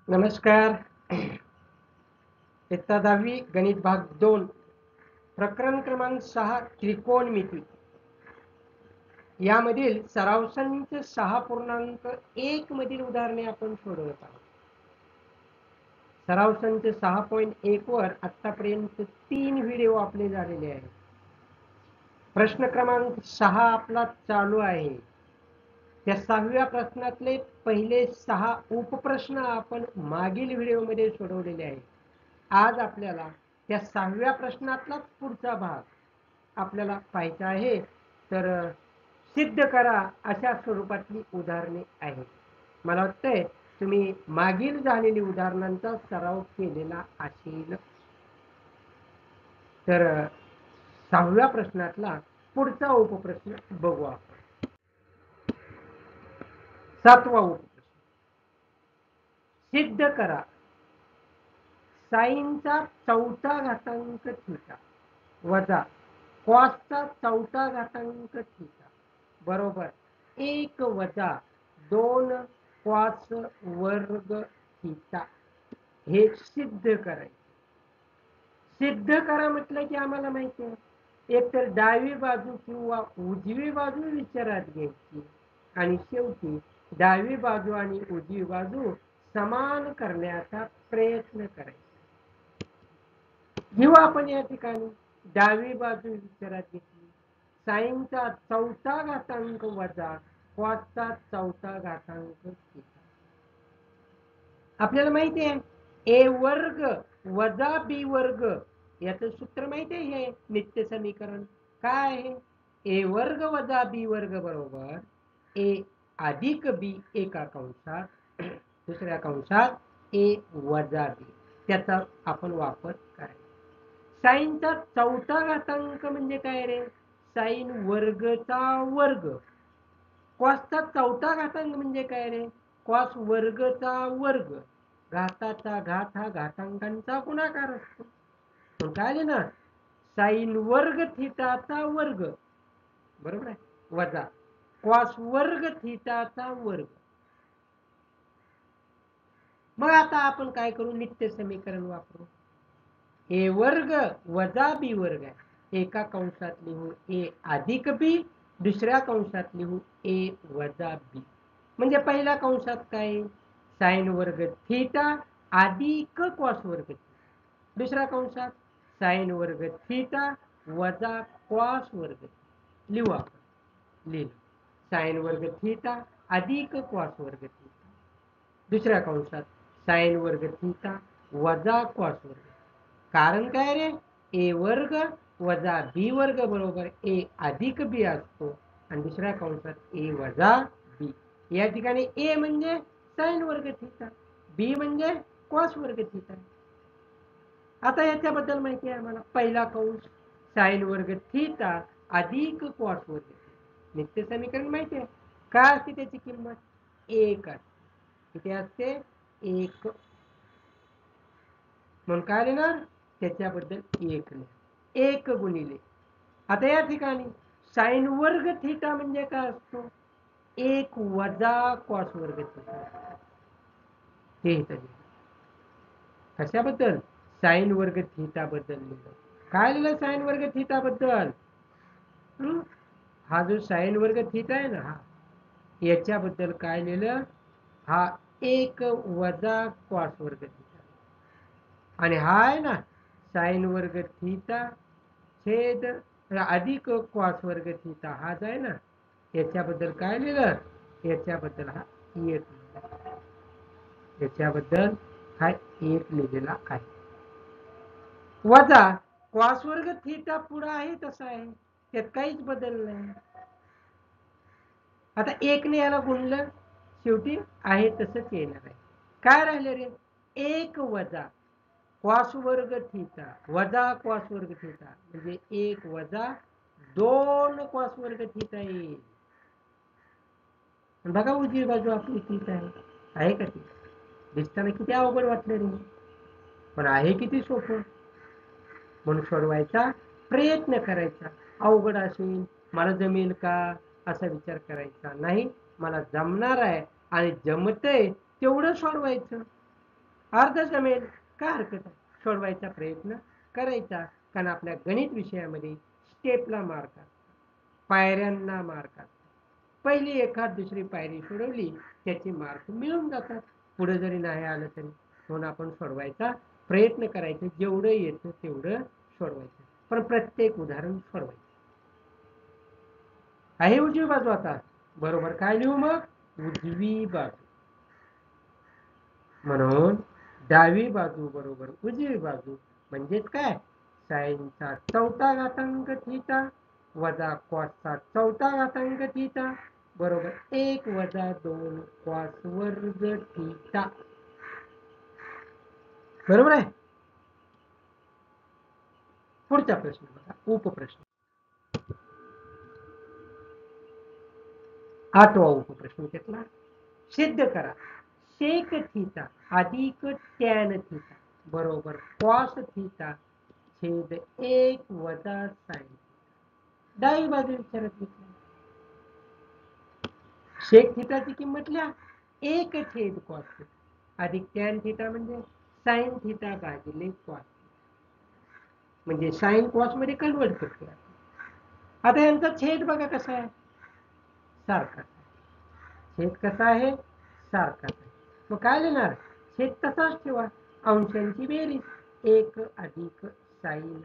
नमस्कार. इयत्ता 10वी गणित भाग 2 प्रकरण क्रमांक 6 त्रिकोणमिती यामधील सराव संच 6.1 मधील उदाहरणे आपण सोडवत आहोत. सराव संच 6.1 वर आतापर्यंत 3 व्हिडिओ आपले झालेले आहेत. प्रश्न क्रमांक 6 आपला चालू आहे. त्या 6व्या प्रश्नातले पहिले 6 उपप्रश्न आपण मागील व्हिडिओमध्ये सोडवलेले आहेत. आज आपल्याला त्या 6व्या प्रश्नातलाच पुढचा भाग आपल्याला पाहायचा आहे. तर सिद्ध करा अशा स्वरूपातली उदाहरणे आहेत. मला वाटतंय तुम्ही मागील झालेली उदाहरणांचा सराव केलेला असेल. तर 6व्या प्रश्नातला पुढचा उपप्रश्न बघू आपण. 7वा उपप्रश्न. सिद्ध करा साईनचा 4था घातांक थीटा वजा कॉसचा 4था घातांक थीटा बरोबर 1 वजा 2 कॉस वर्ग थीटा हे सिद्ध करायचे. सिद्ध करा म्हटलं की आम्हाला माहिती आहे एकतर डावी बाजू किंवा उजवी बाजू विचारात घ्यायची आणि शेवटी डावी बाजू आणि उजवी बाजू समान करण्याचा प्रयत्न करायचा. घेऊ आपण या ठिकाणी डावी बाजू विचारात घेतली. साईनचा 4था घातांक वजा कॉसचा 4था घातांक थीटा. आपल्याला माहिती आहे ए वर्ग वजा बी वर्ग याचं सूत्र माहिती आहे. हे नित्य समीकरण काय आहे? ए वर्ग वजा बी वर्ग बरोबर ए अधिक बी एका कंसात दुसऱ्या कंसात ए वजा बी त्याचा आपण वापर करायचा. साईनचा 4था घातांक म्हणजे काय रे? साईन वर्गचा वर्ग. कॉसचा 4था घातांक म्हणजे काय रे? कॉस वर्गचा वर्ग. घाताचा घात हा घातांकांचा गुणाकार असतो. पण काय ना साईन वर्ग थीटाचा वर्ग बरोबर आहे वजा कॉस वर्ग थीटाचा वर्ग. मग आता आपण काय करू? नित्य समीकरण वापरू. ए वर्ग वजा बी वर्ग आहे. एका कंसात लिहू ए अधिक बी दुसऱ्या कंसात लिहू ए वजा बी. म्हणजे पहिल्या कंसात काय साइन वर्ग थीटा अधिक कॉस वर्ग थीटा. दुसऱ्या कंसात साइन वर्ग थीटा वजा कॉस वर्ग लिहू आपण. लिहिलं साइन वर्ग थीटा अधिक कॉस वर्ग थीटा. दुसऱ्या कंसात साइन वर्ग थीटा वजा कॉस वर्ग. कारण काय रे? ए वर्ग वजा बी वर्ग बरोबर ए अधिक बी असतो आणि दुसऱ्या कंसात ए वजा बी. या ठिकाणी ए म्हणजे साइन वर्ग थीटा, बी म्हणजे कॉस वर्ग थीटा. आता याच्याबद्दल माहिती आहे आम्हाला. पहिला कंस साइन वर्ग थीटा अधिक कॉस वर्ग. नित्य समीकरण माहिती आहे काय असते त्याची किंमत? 1 असते. किती असते? 1. म्हणून काय लिहिणार? त्याच्याबद्दल 1 लिहा. 1 गुणिले. आता या ठिकाणी साइन वर्ग थीटा म्हणजे काय असतो? 1 वजा कॉस वर्ग थीटा. ते इथं कशाबद्दल? साइन वर्ग थीटा बद्दल लिहिलं. काय लिहिलं साइन वर्ग थीटा बद्दल? हा जो साइन वर्ग थीटा आहे ना हा याच्याबद्दल काय लिहिलं? हा 1 वजा कॉस वर्ग थीटा आणि हा आहे ना साइन वर्ग थीटा छेद अधिक कॉस वर्ग थीटा हा जो आहे ना याच्याबद्दल काय लिहिलं? याच्याबद्दल हा 1 याच्याबद्दल हा 1 लिहिलेला आहे. वजा कॉस वर्ग थीटा पुढे आहे तसा आहे त्यात काहीच बदल नाही. आता 1 ने याला गुणलं शेवटी आहे तसंच येणार आहे. काय राहिले रे? 1 वजा कॉस वर्ग थीटा वजा कॉस वर्ग थीटा म्हणजे 1 वजा 2 कॉस वर्ग थीटा येईल. बघा उजवी बाजू आपली थीटा आहे का ती? दिसताना किती अवघड वाटलं रे पण आहे किती सोपं. म्हणून सोडवायचा प्रयत्न करायचा. अवघड असेल मला जमेल का असा विचार करायचा नाही. मला जमणार आहे आणि जमतंय तेवढं सोडवायचं. अर्ध जमेल, काय हरकत आहे, सोडवायचा प्रयत्न करायचा. कारण आपल्या गणित विषयामध्ये स्टेपला मार्क असतात, पायऱ्यांना मार्क असतात. पहिली एखाद दुसरी पायरी सोडवली त्याची मार्क मिळून जातात. पुढे जरी नाही आलं तरी म्हणून आपण सोडवायचा प्रयत्न करायचं, जेवढं येतं तेवढं सोडवायचं, पण प्रत्येक उदाहरण सोडवायचं आहे. उजवी बाजू आता बरोबर काय लिहू मग, उजवी बाजू. म्हणून डावी बाजू बरोबर उजवी बाजू म्हणजेच काय, साईनचा चौथा घातांक थिटा वजा कॉसचा चौथा घातांक थिटा बरोबर 1 वजा 2 कॉस वर्ग थिटा. बरोबर आहे. पुढचा प्रश्न बघा, उपप्रश्न. 8वा उपप्रश्न घेतला. सिद्ध करा सेक थीटा अधिक टॅन थीटा बरोबर कॉस थीटा छेद 1 वजा साइन. डावी बाजू विचारत घेतली. सेक थीटाची किंमत लिहा, 1 छेद कॉस थीटा अधिक टॅन थीटा म्हणजे साइन थीटा भागिले कॉस, म्हणजे साइन कॉस मध्ये कन्वर्ट करतो. आता यांचा छेद बघा कसा आहे, सारखा. छेद कसा आहे, सारखाच आहे. मग काय लिहिणार, छेद तसाच ठेवा, अंशांची बेरीज 1 अधिक साइन.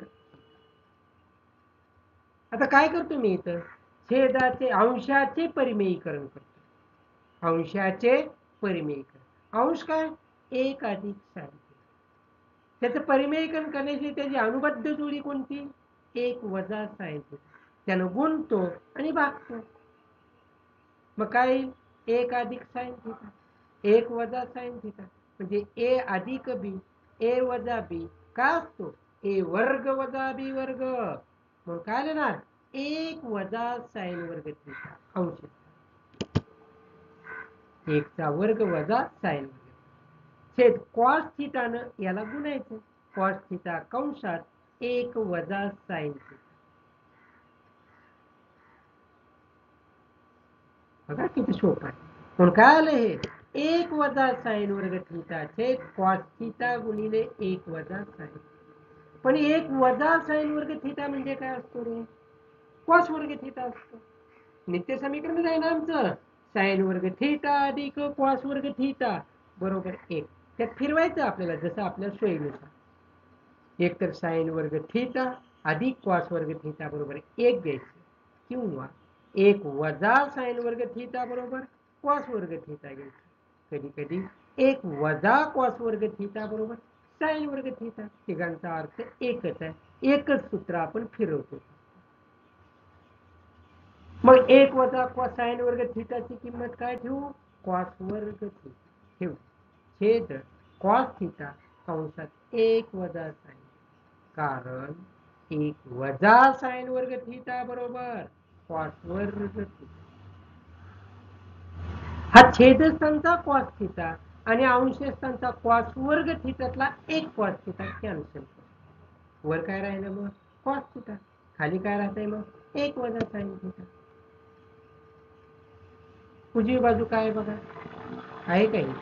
आता काय करतो मी इथं, छेदाचे अंशाचे परिमेयीकरण करतो. अंशाचे परिमेयीकरण, अंश काय 1 अधिक साइन. त्याचं परिमेयीकरण करण्याची त्याची अनुबद्ध जोडी कोणती, 1 वजा साइन. त्यानं गुणतो आणि भागतो. मग काय 1 अधिक साइन थिटा 1 वजा साइन थिटा म्हणजे ए अधिक बी, ए वजा बी काय असतो, ए वर्ग वजा बी वर्ग. मग काय लिहिणार, 1 वजा साइन वर्ग थिटा अंश 1 चा वर्ग वजा साइन वर्ग छेद कॉस थिटानं याला गुणायचं, कॉस थिटा कंसात 1 वजा साइन थिटा. बघा किती सोपं आहे. पण काय आलं हे, 1 वजा साइन वर्ग थिटा छेद कॉस थिटा गुणिले 1 वजा साइन. पण 1 वजा साइन वर्ग थिटा म्हणजे काय असतो रे, कॉस वर्ग थिटा असतो. नित्य समीकरण आहे ना आमचं, साइन वर्ग थिटा अधिक कॉस वर्ग थिटा बरोबर 1. त्यात फिरवायचं आपल्याला जसं आपल्या सोयीनुसार. एक तर साइन वर्ग थिटा अधिक कॉस वर्ग थिटा बरोबर 1 घ्यायचं, किंवा 1 वजा साइन वर्ग थिटा बरोबर कॉस वर्ग थिटा घ्यायचं. कधी कधी 1 वजा कॉस वर्ग थिटा बरोबर साइन वर्ग थिटा. तिघांचा अर्थ एकच आहे, एकच सूत्र आपण फिरवतो. मग 1 वजा कॉस साइन वर्ग थिटाची किंमत काय ठेवू, कॉस वर्ग थिटा ठेवू छेद कॉस थिटा कंसात 1 वजा साइन. कारण 1 वजा साइन वर्ग थिटा बरोबर कॉस वर्ग थिटा. हा छेदस्थानचा कॉस थिटा आणि अंशस्थानचा कॉस वर्ग थिटातला एक कॉस थिटा कॅन्सल. वर काय राहिलं मग कॉस थिटा, खाली काय राहतंय मग 1 वजा साइन थिटा. उजवी बाजू काय बघा, आहे काही,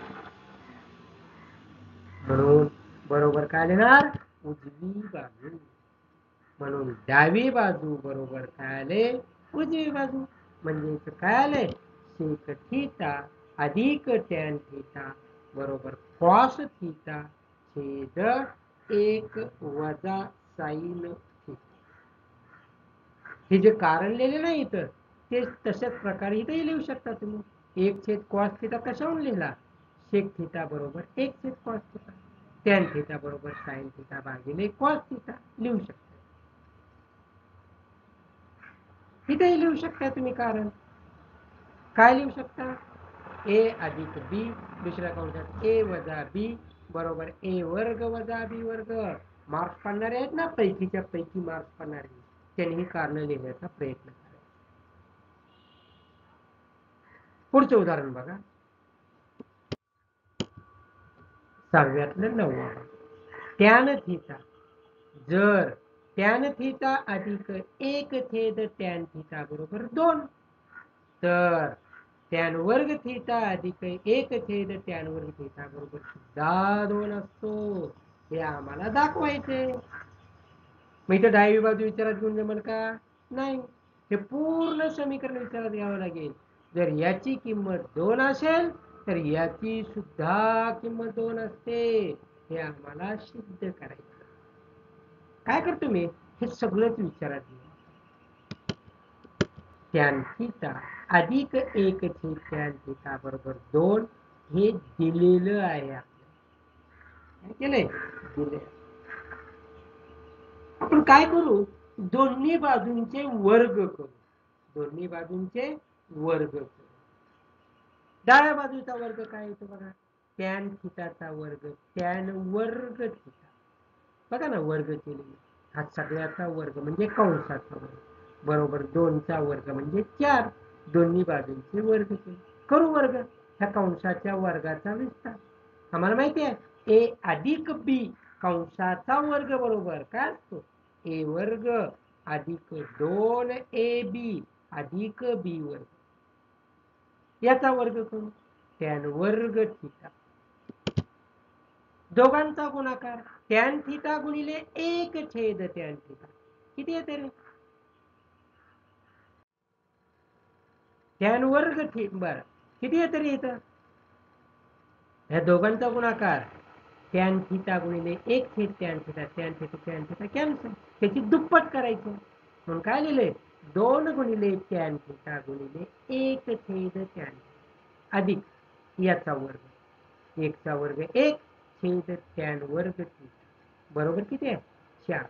म्हणून बरोबर काय लिहिणार, उजवी बाजू. म्हणून डावी बाजू बरोबर काय आले, उजवी बाजू. म्हणजे काय आले, सेक थिटा अधिक टॅन थिटा बरोबर कॉस थिटा छेद 1 वजा साइन थिटा. हे जे कारण लिहिलेलं नाही इथं ते तशाच प्रकारे इथेही लिहू शकता तुम्ही. 1 छेद कॉस थिटा कशावरून लिहिला, सेक थिटा बरोबर 1 छेद कॉस थिटा, टॅन थिटा बरोबर साइन थिटा भागिले कॉस थिटा लिहू शकता. इथेही लिहू शकता तुम्ही. कारण काय लिहू शकता, ए अधिक बी दुसऱ्या कंसात ए वजा बी बरोबर ए वर्ग वजा बी वर्ग. मार्क्स पडणारे आहेत ना, पैकीच्या पैकी मार्क्स पडणारे, त्यांनी कारण लिहिण्याचा प्रयत्न करा. पुढचं उदाहरण बघा, 6व्यातलं 9वा. टॅन थिटा जर टॅन थिटा अधिक 1 छेद टॅन थिटा बरोबर 2, तर टॅन वर्ग थीटा अधिक 1/टॅन वर्ग थीटा बरोबर सुद्धा 2 असतो, हे आम्हाला दाखवायचे. मग इथं डावी बाजू विचारात घेऊन जमल का? नाही. हे पूर्ण समीकरण विचारात घ्यावं लागेल. जर याची किंमत 2 असेल तर याची सुद्धा किंमत 2 असते, हे आम्हाला सिद्ध करायचं. काय करतो मी? हे सगळंच विचारात घेऊ. टॅन थीटा अधिक 1/टॅन थीटा बरोबर 2 हे दिलेलं आहे आपल्याला. काय केलंय? दिले. आपण काय करू? दोन्ही बाजूंचे वर्ग करू. दोन्ही बाजूंचे वर्ग करू. डाव्या बाजूचा वर्ग काय येतो बघा? टॅन थीटाचा वर्ग, टॅन वर्ग थीटा. बघा ना, वर्ग केलेले. हा सगळ्याचा वर्ग म्हणजे कंसाचा वर्ग बरोबर 2चा वर्ग म्हणजे 4. दोन्ही बाजूंचे वर्ग केले. करू वर्ग. ह्या कंसाच्या वर्गाचा विस्तार. आम्हाला माहिती आहे ए अधिक बी कंसाचा वर्ग बरोबर काय असतो? ए वर्ग अधिक 2ab अधिक बी वर्ग. याचा वर्ग करू. टॅन वर्ग थीटा. दोघांचा गुणाकार टॅन थीटा गुणिले 1/टॅन थीटा. किती येते रे? टॅन वर्ग थीटा. बरं, किती येते रे इथं? ह्या दोघांचा गुणाकार टॅन थीटा गुणिले 1/टॅन theta. Tan theta tan theta cancel. त्याची दुप्पट करायचं म्हणून काय लिहिले? 2 गुणिले टॅन थीटा गुणिले 1/टॅन अधिक याचा वर्ग. 1चा वर्ग 1/टॅन वर्ग थीटा बरोबर किती आहे? 4.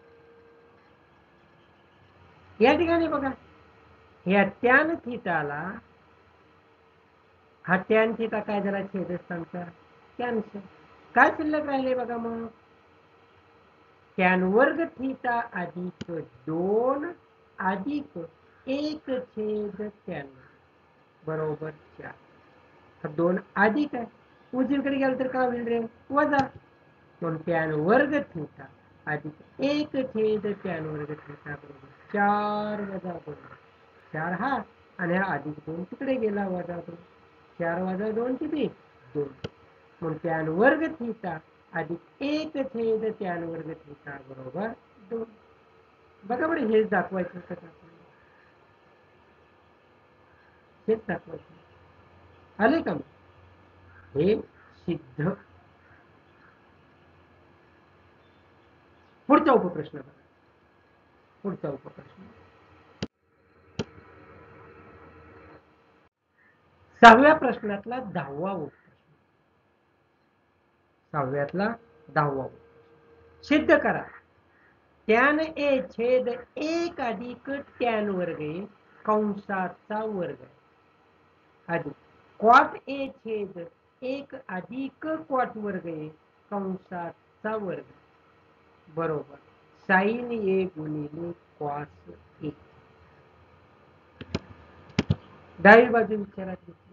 या ठिकाणी बघा, या टॅन थीटाला हा टॅन थीटा काय झाला? छेदस्थानचा कॅन्सल. काय शिल्लक राहिले बघा मग? टॅन वर्ग थीटा अधिक 2 अधिक 1/टॅन बरोबर 4. हा 2 अधिक आहे, उजवीकडे गेलं तर काय होईल रे? वजा. म्हणून टॅन वर्ग थीटा अधिक 1/टॅन वर्ग थीटा बरोबर 4 वजा 2. 4 हा आणि हा अधिक 2 तिकडे गेला, वजा 2. 4 वजा 2 किती? 2. म्हणून टॅन वर्ग थीटा अधिक 1/टॅन वर्ग थीटा बरोबर 2. बघा बरं, हेच दाखवायचं होतं आपल्याला. हेच दाखवायचं. आले का? हे सिद्ध. पुढचा उपप्रश्न बघा. पुढचा उपप्रश्न 6व्या प्रश्नातला 10वा उपप्रश्न. 6व्यातला 10वा उपप्रश्न. सिद्ध करा टॅन ए छेद 1 अधिक टॅन वर्ग ए कंसाचा वर्ग अधिक क्वाट ए छेद 1 अधिक क्वाट वर्ग ए कंसाचा वर्ग बरोबर साइन ए गुणिले कॉस ए. डावी बाजू विचारात घेतली.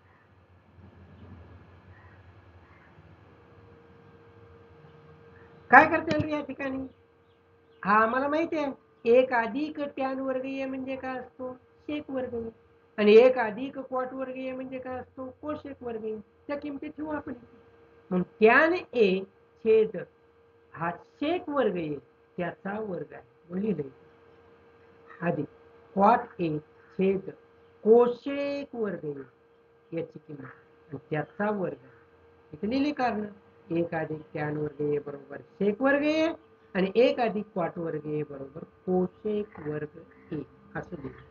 काय करता येईल या ठिकाणी? हा आम्हाला माहिती आहे, 1 अधिक टॅन वर्ग ए म्हणजे काय असतो? सेक वर्ग ए. आणि 1 अधिक क्वाट वर्ग ए म्हणजे काय असतो? कोसेक वर्ग ए. त्या किमती ठेवू आपण. म्हणून टॅन ए छेद हा सेक वर्ग ए त्याचा वर्ग आहे लिहिले अधिक क्वाट ए छेद कोसेक वर्ग ए याची किंमत त्याचा वर्ग आहे. इथे लिहिले कारण 1 अधिक टॅन वर्ग ए बरोबर सेक वर्ग ए आणि 1 अधिक क्वाट वर्ग ए बरोबर कोसेक वर्ग ए असं लिहिलं.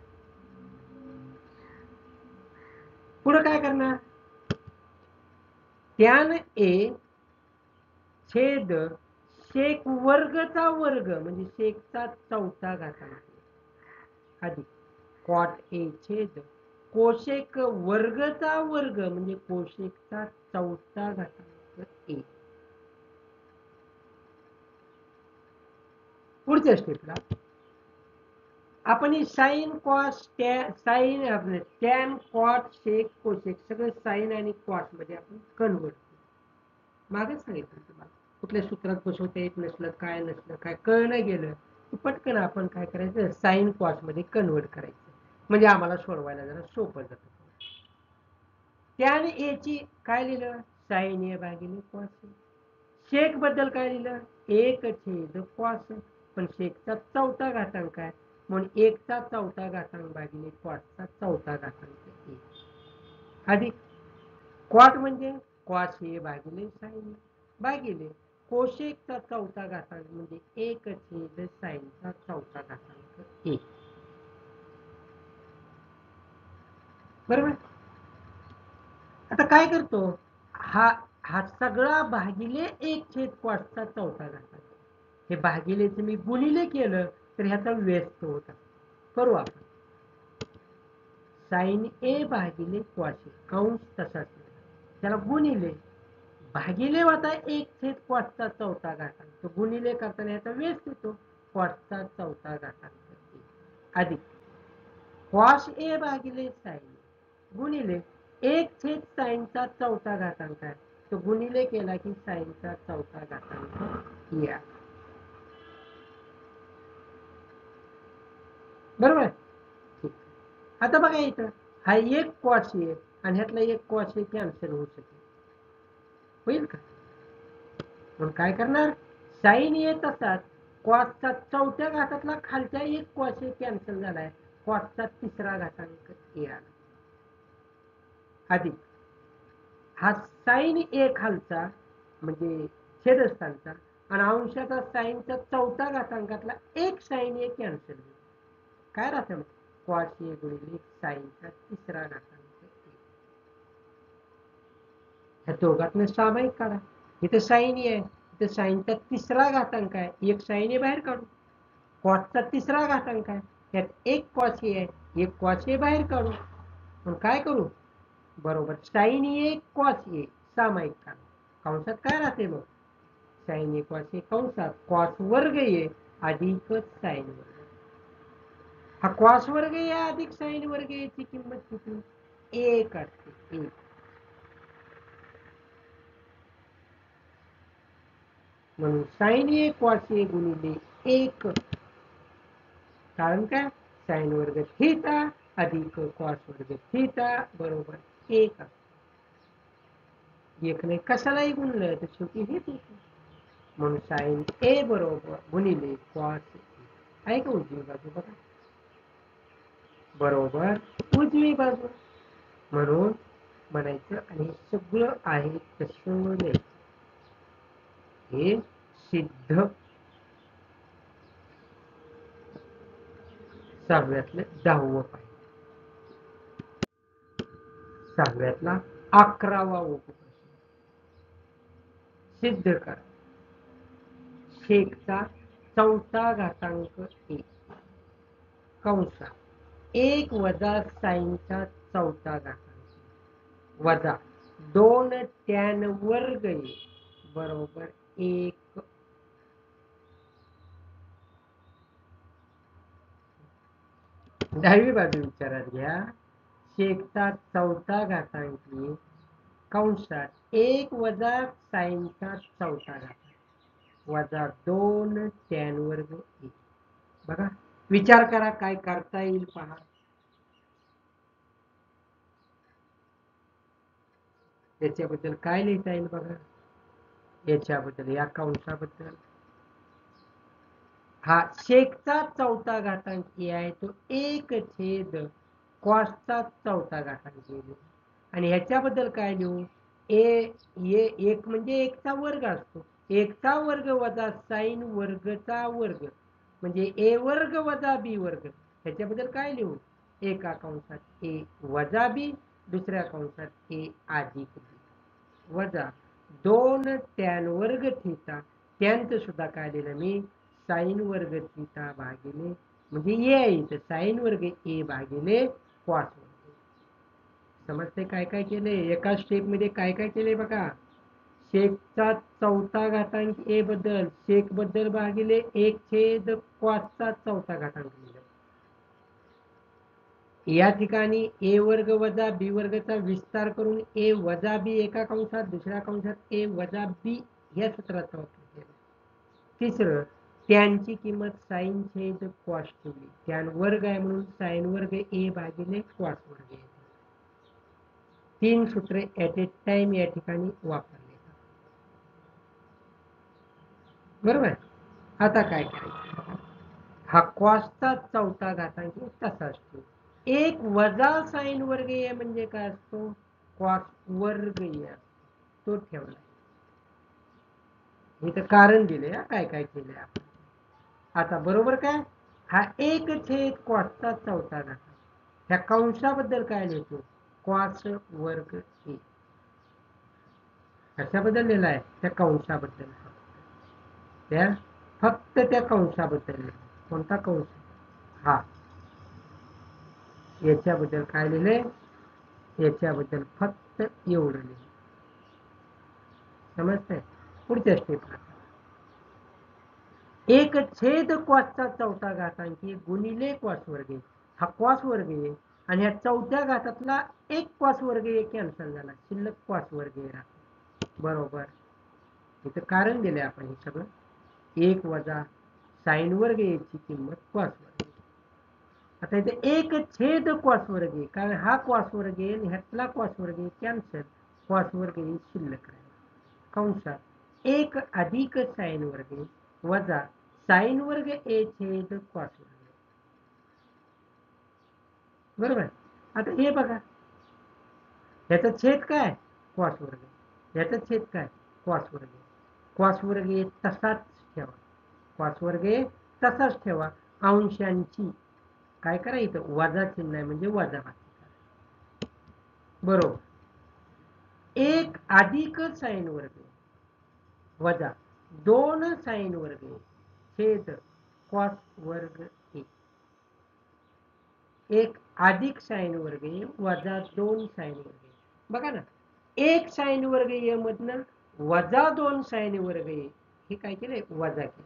पुढे काय करणार? टॅन ए छेद सेक वर्गचा वर्ग म्हणजे सेकचा 4था घातांक अधिक क्वाट ए छेद कोसेक वर्गचा वर्ग म्हणजे कोसेकचा 4था घातांक ए. पुढच्या स्टेपला आपण sine cos sine tan cot sec cosec सगळं साइन आणि कॉट मध्ये आपण कन्वर्ट करू. मागे सांगितलं तुम्हाला कुठल्या सूत्रात बसवता येत नसलं, काय नसलं, काय कळलं गेलं की पटकन आपण काय करायचं? साइन कॉस मध्ये कन्वर्ट करायचं म्हणजे आम्हाला सोडवायला जरा सोपं जातं. टॅन ए ची काय लिहिलं साइन ए भागिले कॉस ए. शेक बद्दल काय लिहिलं 1/cos. पण शेकचा चौथा घातांक आहे म्हणून 1चा चौथा घातांक भागिले कॉसचा चौथा घातांक ए अधिक क्वाट म्हणजे कॉस ए भागिले साइन भागिले कोशेकचा चौथा घातांक म्हणजे 1/साइनचा चौथा घातांक ए. बरोबर. आता काय करतो हा हा सगळा भागिले 1/cosचा चौथा घातांक. हे भागिलेचं मी गुणिले केलं तर ह्याचा व्यस्त होता. करू आपण साइन ए भागिले कॉस ए कंस तसाच त्याला गुणिले भागिले होता 1/cosचा चौथा घातांक. तो गुणिले करताना याचा व्यस्त होतो कॉसचा चौथा घातांक अधिक कॉस ए भागिले साइन गुणिले 1/साइनचा चौथा घातांक आहे. तो गुणिले केला की साइनचा चौथा घातांक या. बरोबर. ठीक. आता बघा इथं हा एक कॉस ए आणि ह्यातला एक कॉस ए कॅन्सल होऊ शकेल. होईल का. म्हणून काय करणार साइन ए तसाच कॉसचा चौथ्या घातातला खालच्या एक कॉस ए कॅन्सल झालाय कॉसचा तिसरा घातांक ए आला अधिक हा साइन ए खालचा म्हणजे छेदस्थानचा आणि अंशाचा साइनचा चौथा घातांकातला एक साइन ए कॅन्सल होईल. काय राहतं कॉस ए गुणिले साइनचा तिसरा घातांक ए. ह्या दोघातनं सामायिक काढा. इथं साइन ए आहे इथं साइनचा तिसरा घातांक आहे एक साइन ए बाहेर काढू. कॉसचा तिसरा घातांक आहे त्यात एक कॉस ए आहे एक कॉस ए बाहेर काढू. पण काय करू बरोबर साइन ए कॉस ए सामायिक काढा. कंसात काय राहते मग साइन ए कॉस ए कंसात कॉस वर्ग ए अधिक साइन वर्ग. हा कॉस वर्ग ए अधिक साइन वर्ग याची किंमत किती 1 असते 1. म्हणून साइन ए कॉस ए गुणिले 1 कारण काय साइन वर्ग थीटा अधिक कॉस वर्ग थीटा बरोबर 1 असते. एकने कशालाही गुणलं तर शेवटी हेच होतं. म्हणून साइन ए बरोबर गुणिले कॉस ए आहे का उजवी बाजू बघा बरोबर उजवी बाजू. म्हणून म्हणायचं आणि सगळं आहे तसं लिहायचं. हे सिद्ध 6व्यातलं 10वं पाहिजे 6व्यातला 11वा उपप्रश्न सिद्ध करा शेकचा चौथा घातांक ए कंसात 1 वजा साइनचा चौथा घातांक वजा 2 टॅन वर्ग ए बरोबर 1. डावी बाजू विचारात घ्या शेकचा चौथा घातांक ए कंसात 1 वजा साइनचा चौथा घातांक वजा 2 टॅन वर्ग ए. बघा विचार करा काय करता येईल पहा. याच्याबद्दल काय लिहिता येईल बघा याच्याबद्दल या कंसाबद्दल हा शेकचा चौथा घातांक ए आहे तो 1 कॉसचा चौथा घातांक ए आणि ह्याच्याबद्दल काय लिहू एक म्हणजे 1चा वर्ग असतो 1चा वर्ग वजा साइन वर्गचा वर्ग म्हणजे ए वर्ग वजा बी वर्ग. ह्याच्याबद्दल काय लिहू एका कंसात ए वजा बी दुसऱ्या कंसात ए अधिक बी वजा 2 टॅन वर्ग थीटा टॅनचं सुद्धा काय लिहिलं मी साइन वर्ग थीटा भागिले म्हणजे ए आहे इथं साइन वर्ग ए भागिले कॉस वर्ग. समजते काय काय केले एका स्टेप मध्ये काय काय केले बघा शेकचा चौथा घातांक ए बद्दल शेक बद्दल भागिले 1 कॉसचा चौथा घातांक लिहिलं. या ठिकाणी ए वर्ग वजा बी वर्गचा विस्तार करून ए वजा बी एका कंसात दुसऱ्या कंसात ए वजा बी या सूत्राचा वापर केला. तिसरं टॅनची किंमत साइन छेद कॉस ठेवली टॅन वर्ग आहे म्हणून साइन वर्ग ए भागिले कॉस वर्ग तीन सूत्रे ऍट ए टाइम या ठिकाणी वापरले बरोबर. आता काय करायचं, हा कॉसचा चौथा घातांक तसा असतो. एक वजा साइन वर्ग ए म्हणजे काय असतो, कॉस वर्ग ए तो ठेवला. इथं कारण दिले काय काय केलंय आपण. आता बरोबर काय, हा एक छेद कॉसचा चौथा घातांक, ह्या कंसाबद्दल काय लिहितो, कॉस वर्ग ए. कशाबद्दल लिहिलाय, त्या कंसाबद्दल, त्या फक्त त्या कंसाबद्दल. कोणता कंस, हा याच्याबद्दल काय लिहिलंय, याच्याबद्दल फक्त एवढं लिहिलं. समजतंय. पुढच्या स्टेपला एक छेद कॉसचा चौथा घातांकी गुणिले कॉस वर्ग, हा कॉस वर्ग आहे आणि ह्या चौथ्या घातातला एक कॉस वर्ग कॅन्सल झाला, शिल्लक कॉस वर्ग राहतो. बरोबर. इथं कारण दिलंय आपण हे सगळं, एक वजा साइन वर्ग याची किंमत कॉस वर्ग. आता इथे एक छेद कॉस वर्ग, कारण हा कॉस वर्ग ह्यातला कॉस वर्ग कॅन्सल, कॉस वर्ग शिल्लक राहील. कंसात एक अधिक साइन वर्ग वजा साइन वर्ग ए छेद कॉस वर्ग. बरोबर. आता हे बघा, याचा छेद काय, कॉस वर्ग, याचा छेद काय, कॉस वर्ग. कॉस वर्ग तसाच ठेवा, कॉस वर्ग तसाच ठेवा. अंशांची काय करा, इथं वजा चिन्ह आहे म्हणजे वजा. बरोबर. एक अधिक साइन वर्ग वजा दोन साइन वर्ग छेद कॉस वर्ग ए. एक अधिक साइन वर्ग वजा दोन साइन वर्ग. बघा ना, एक साइन वर्ग ए मधनं वजा दोन साइन वर्ग हे काय केलंय, वजा केलं.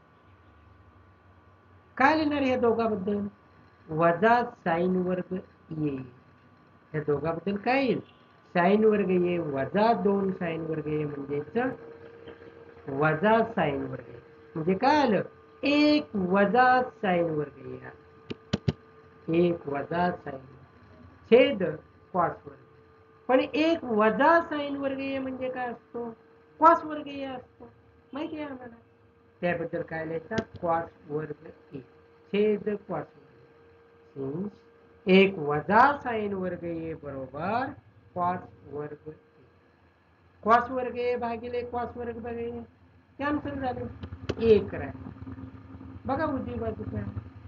काय लिहिणार या दोघांबद्दल, वजा साइन वर्ग ए. या दोघांबद्दल काय येईल, साइन वर्ग ए वजा दोन साइन वर्ग म्हणजेच वजा साइन वर्ग. म्हणजे काय आलं, एक वजा साइन वर्ग ए, एक वजा साइन छेद कॉस वर्ग. पण एक वजा साइन वर्ग ए म्हणजे काय असतो, कॉस वर्ग ए असतो, माहिती आहे आम्हाला. त्याबद्दल काय लिहायचं, कॉस वर्ग ए छेद कॉस वर्ग. एक वजा साइन वर्ग ए बरोबर कॉस वर्ग ए. कॉस वर्ग ए भागिले कॉस वर्ग बघे कॅन्सल झाले, एक राहील. बघा उजवी बाजू काय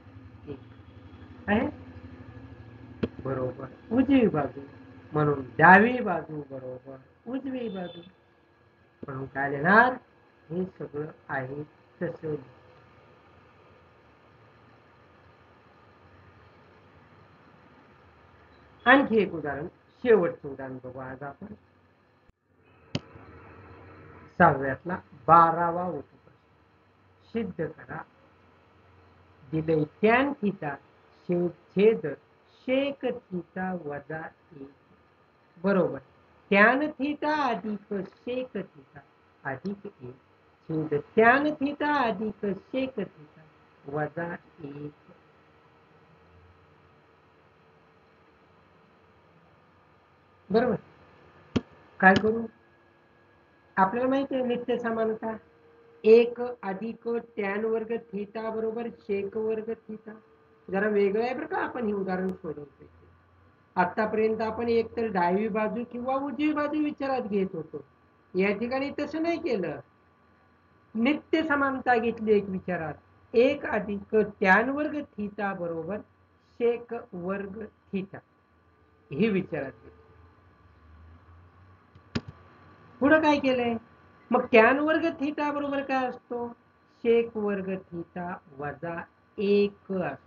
आहे, बरोबर उजवी बाजू, म्हणून डावी बाजू बरोबर उजवी बाजू. म्हणून काय लिहिणार, हे सगळं आहे तसं. आणखी एक उदाहरण, शेवटचं उदाहरण बघू आज आपण. सहाव्यातला 12वा उपप्रश्न. सिद्ध करा दिले टॅन थिटा छेद शेक थिटा वजा 1 बरोबर टॅन थिटा अधिक शेक थिटा अधिक 1 छेद टॅन थिटा अधिक शेक थिटा वजा 1. बरोबर. काय करू, आपल्याला माहिती आहे नित्य समानता, एक अधिक टॅन वर्ग थिटा बरोबर शेक वर्ग थिटा. जरा वेगळं आहे बरं का, आपण हे उदाहरण सोडवतोय. आतापर्यंत आपण एकतर डावी बाजू किंवा उजवी बाजू विचारात घेत होतो, या ठिकाणी तसं नाही केलं, नित्य समानता घेतली एक विचारात. एक अधिक टॅन वर्ग थिटा बरोबर शेक वर्ग थिटा हे विचारात घेतलं. पुढं काय केलंय, मग टॅन वर्ग थिटा बरोबर काय असतो, शेक वर्ग थिटा वजा 1 असतो.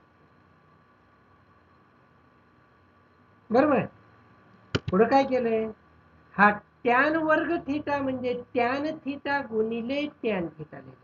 बरोबर. पुढं काय केलंय, हा टॅन वर्ग थिटा म्हणजे टॅन थिटा गुणिले टॅन थिटा लिहिलं.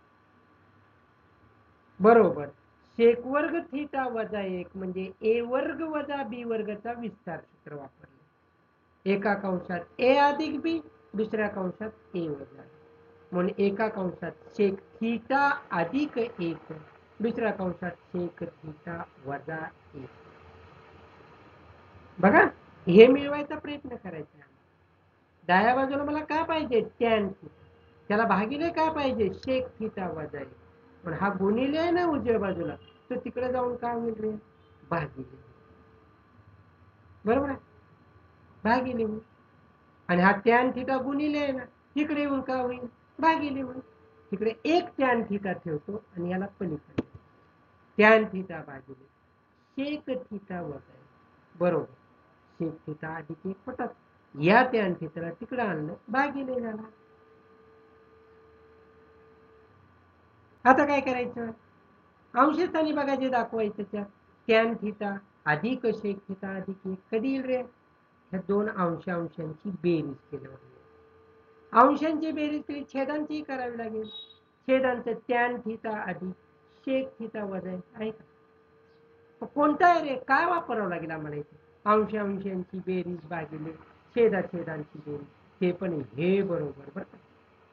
बरोबर. शेक वर्ग थिटा वजा 1 म्हणजे ए वर्ग वजा बी वर्गचा विस्तार सूत्र वापरले. एका कंसात ए अधिक बी, दुसऱ्या कंसात ए वजा, म्हणून एका कंसात शेक थिटा अधिक 1, दुसऱ्या कंसात शेक थिटा वजा 1. बघा हे मिळवायचा प्रयत्न करायचा आहे. डाव्या बाजूला मला काय पाहिजे, टॅन थिटा. त्याला भागिले काय पाहिजे, शेक थिटा वजा 1. पण हा गुणिले आहे ना उजव्या बाजूला, तो तिकडे जाऊन काय होईल रे, भागिले. बरोबर आहे, भागिले होईल. आणि हा टॅन थिटा गुणिले आहे ना, तिकडे येऊन काय होईल, भागिले होईल. तिकडे एक टॅन थिटा ठेवतो आणि याला पलीकडे टॅन थिटा भागिले शेक थिटा वजा 1. बरोबर, शेक थिटा अधिक 1 होतात. या टॅन थिटाला तिकडे आणलं, भागिले झाला. आता काय करायचं, अंशस्थानी बघा जे दाखवायचं त्या टॅन थिटा अधिक शेक थिटा अधिक 1 कधी येईल रे, ह्या दोन अंशांची बेरीज केल्यावर. अंशांची बेरीज केली, छेदांची करावी लागेल. छेदांचं टॅन थिटा अधिक शेक थिटा वजा आहे का, कोणता आहे रे, काय वापरावं लागेल आम्हाला इथे, अंशांची बेरीज भागिले छेदांची बेरीज. ते पण हे बरोबर बरं का.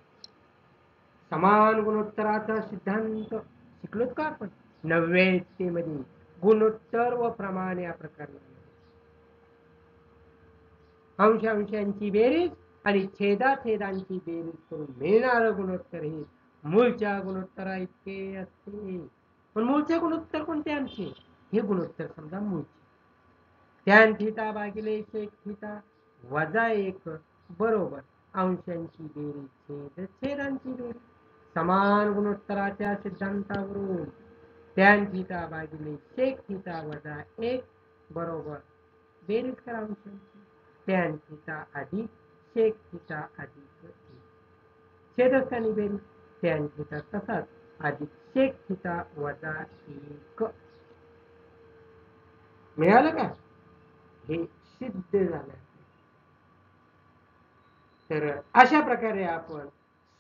समान गुणोत्तराचा सिद्धांत शिकलोत का आपण 90 मध्ये, गुणोत्तर व प्रमाण या प्रकारे. अंशांची बेरीज आणि छेदांची बेरीज करून मिळणारं गुणोत्तर हे मूळच्या गुणोत्तरा इतके असते. पण मूळचे गुणोत्तर कोणते आमचे, हे गुणोत्तर समजा मूळचे. टॅन थिटा भागिले शेक थिटा वजा 1 बरोबर अंशांची बेरीज छेदांची बेरीज. समान गुणोत्तराच्या सिद्धांतावरून टॅन थिटा भागिले शेक थिटा वजा 1 बरोबर बेरीज करा अंशांची, टॅन थिटा अधिक शेक थिटा अधिक 1. छेदस्थानी बेरीज टॅन थिटा तसाच अधिक शेक थिटा वजा 1. मिळालं का, हे सिद्ध झालं. तर अशा प्रकारे आपण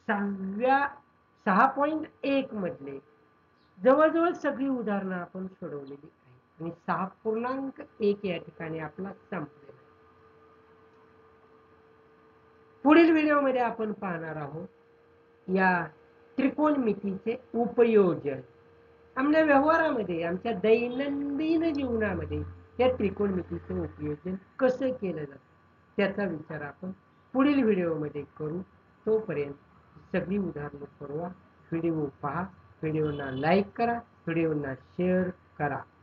6.1 मधले जवळजवळ सगळी उदाहरणं आपण सोडवलेली आहेत आणि 6.1 या ठिकाणी आपला संपलेला. पुढील व्हिडिओमध्ये आपण पाहणार आहोत या त्रिकोणमितीचे उपयोजन. आमच्या व्यवहारामध्ये, आमच्या दैनंदिन जीवनामध्ये या त्रिकोणमितीचं उपयोजन कसं केलं जातं त्याचा विचार आपण पुढील व्हिडिओमध्ये करू. तोपर्यंत सगळी उदाहरणं सोडवा, व्हिडिओ पहा, व्हिडिओना लाईक करा, व्हिडिओना शेअर करा.